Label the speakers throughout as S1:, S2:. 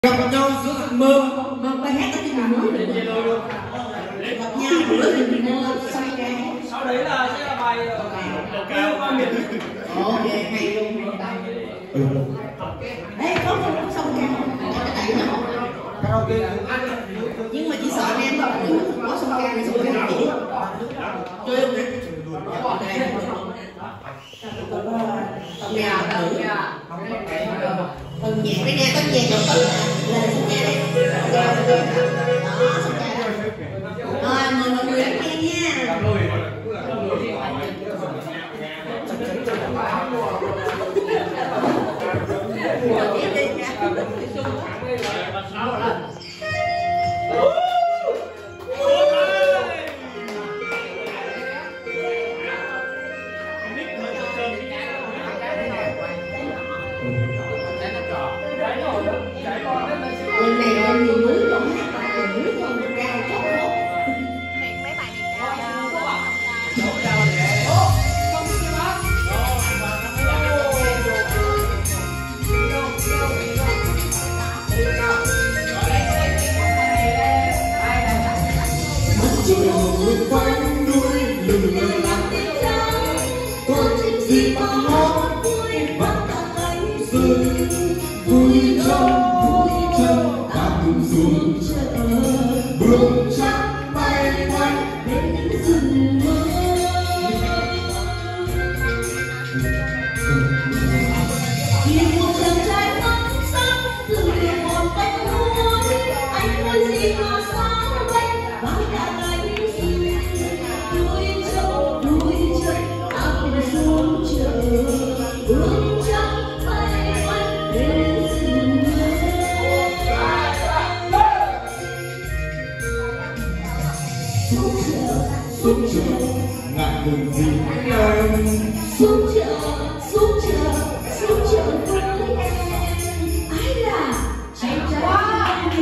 S1: Gặp nhau giữa giấc mơ.
S2: Bài hát đó thì mình nói được. Gặp nhau giữa giấc mơ sông ca.
S3: Sau đấy là sẽ là bài kêu qua miền.
S2: Ok, hay luôn. Đấy, có sông ca karaoke. Nhưng mà chỉ sợ em thôi, có sông ca này sông ca chỉ chơi không đấy. Nhà tử phần nhạc cái nghe có nhạc được là sông ca đấy. Đó, sông ca đó. Rồi, mời mọi người lắng nghe nha. Lần này là miền núi còn hát lại miền núi còn cao chót lót.
S4: Mấy bài này cao.
S1: Quanh đuôi lừng lừng có chuyện gì mà hót vui bắt cả cánh rừng vui trong ta cùng xuống chợ bước trắng bay quanh bên những rừng mơ
S5: vì một chàng trai mắt sáng dừng liền một cánh núi anh ơi gì mà sao đây vắng cả cánh rừng núi trông ta cùng xuống chợ bước trắng bay quanh bên rừng mơ
S1: xuống chợ ngại ngùng gì anh
S5: xuống chợ với em ai là chàng trai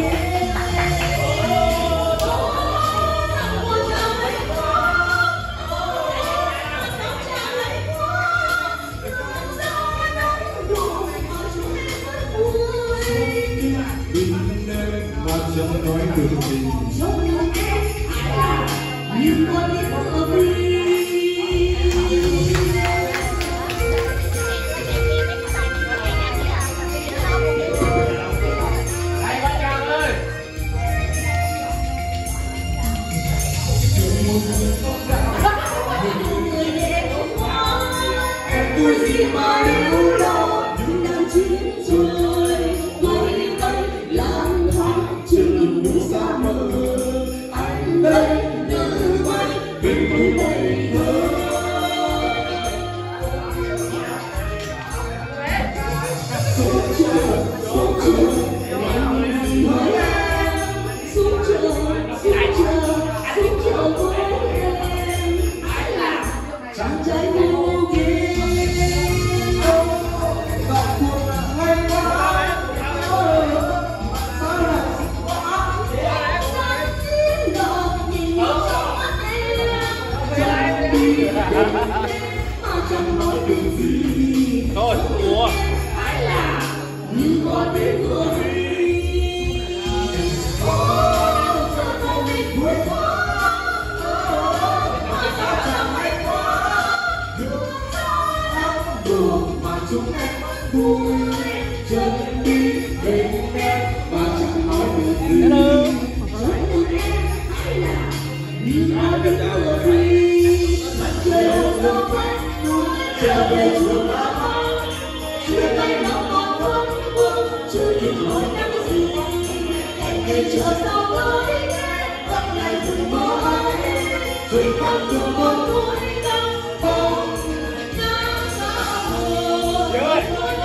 S1: mà chẳng nói được gì
S5: trong lòng em ai là như con biết mưa vi
S1: tôi gì mà yêu đâu
S5: những năm chiến rồi tôi đây lang thang trên núi xa mờ anh đây nơi quay bên núi đầy thơ xuống chợ làm gì với em xuống chợ với em ai là chàng trai vô ghê
S3: Thôi, ủa
S5: ai là như con biết vừa
S1: mà chúng em vui chân đi đến em mà chẳng nói được gì
S5: như con biết vừa mặt trời đâu quét trở về chùa chưa tay nó còn vương chưa biết hỏi năng gì hẹn ngày chờ sau với bắt lại rừng mới rồi con đường một núi cao phong nắng xa mờ nhau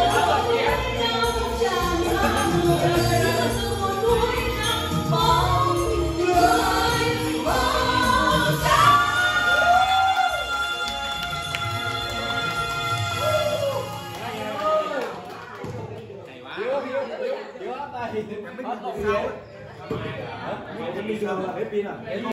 S5: chàng xa mờ giữa một núi cao bóng người bóng cao.
S3: Hết pin à?